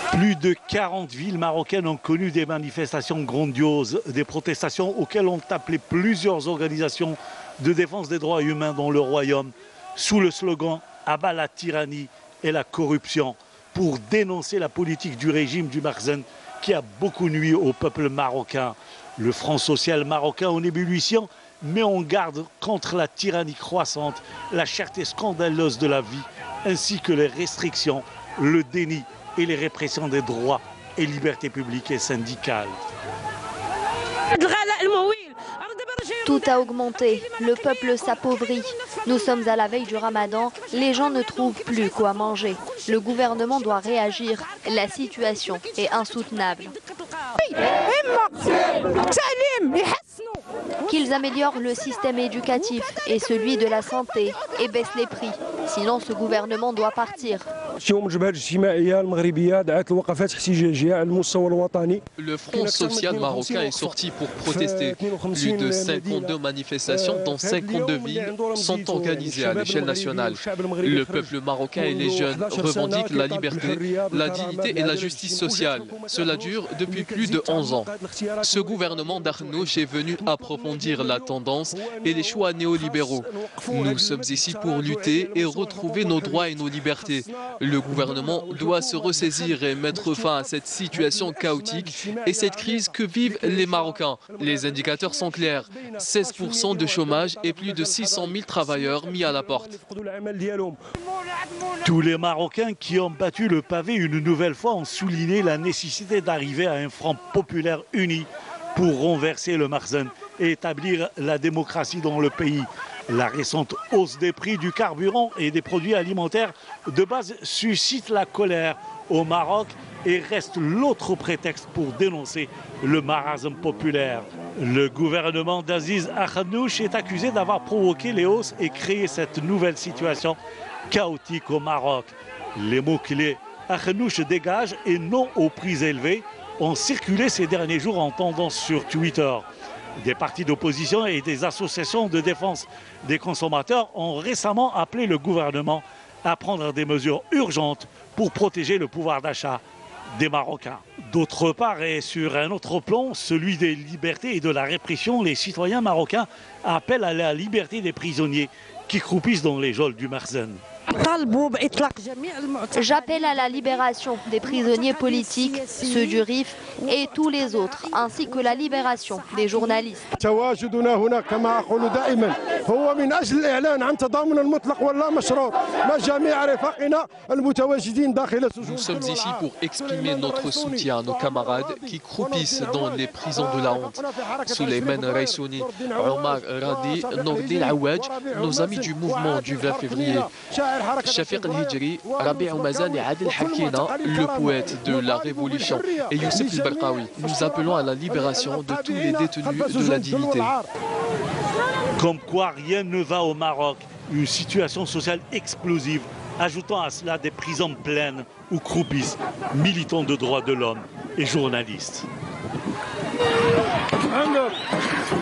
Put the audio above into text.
Plus de 40 villes marocaines ont connu des manifestations grandioses, des protestations auxquelles ont appelé plusieurs organisations de défense des droits humains dans le royaume, sous le slogan « Abat la tyrannie et la corruption » pour dénoncer la politique du régime du Makhzen qui a beaucoup nui au peuple marocain. Le Front social marocain en ébullition met en garde contre la tyrannie croissante, la cherté scandaleuse de la vie, ainsi que les restrictions, le déni et les répressions des droits et libertés publiques et syndicales. Tout a augmenté, le peuple s'appauvrit. Nous sommes à la veille du ramadan, les gens ne trouvent plus quoi manger. Le gouvernement doit réagir, la situation est insoutenable. Qu'ils améliorent le système éducatif et celui de la santé et baissent les prix, sinon ce gouvernement doit partir. Le Front social marocain est sorti pour protester. Plus de 52 manifestations dans 52 villes sont organisées à l'échelle nationale. Le peuple marocain et les jeunes revendiquent la liberté, la dignité et la justice sociale. Cela dure depuis plus de 11 ans. Ce gouvernement d'Akhnouch est venu approfondir la tendance et les choix néolibéraux. Nous sommes ici pour lutter et retrouver nos droits et nos libertés. Le gouvernement doit se ressaisir et mettre fin à cette situation chaotique et cette crise que vivent les Marocains. Les indicateurs sont clairs. 16% de chômage et plus de 600 000 travailleurs mis à la porte. Tous les Marocains qui ont battu le pavé une nouvelle fois ont souligné la nécessité d'arriver à un front populaire uni pour renverser le Makhzen et établir la démocratie dans le pays. La récente hausse des prix du carburant et des produits alimentaires de base suscite la colère au Maroc et reste l'autre prétexte pour dénoncer le marasme populaire. Le gouvernement d'Aziz Akhnouch est accusé d'avoir provoqué les hausses et créé cette nouvelle situation chaotique au Maroc. Les mots-clés « Akhnouch dégage » et « non aux prix élevés » ont circulé ces derniers jours en tendance sur Twitter. Des partis d'opposition et des associations de défense des consommateurs ont récemment appelé le gouvernement à prendre des mesures urgentes pour protéger le pouvoir d'achat des Marocains. D'autre part, et sur un autre plan, celui des libertés et de la répression, les citoyens marocains appellent à la liberté des prisonniers qui croupissent dans les geôles du Makhzen. J'appelle à la libération des prisonniers politiques, ceux du RIF et tous les autres, ainsi que la libération des journalistes. Nous sommes ici pour exprimer notre soutien à nos camarades qui croupissent dans les prisons de la honte. Souleymane Raissouni, Omar Radi, Nordin Aouadj, nos amis du mouvement du 20 février. Shafiq El-Hijri, Rabi Oumazan et Adel Hakina, le poète de la Révolution, et Youssef El-Barkawi. Nous appelons à la libération de tous les détenus de la dignité. Comme quoi rien ne va au Maroc, une situation sociale explosive, ajoutant à cela des prisons pleines où croupissent militants de droits de l'homme et journalistes.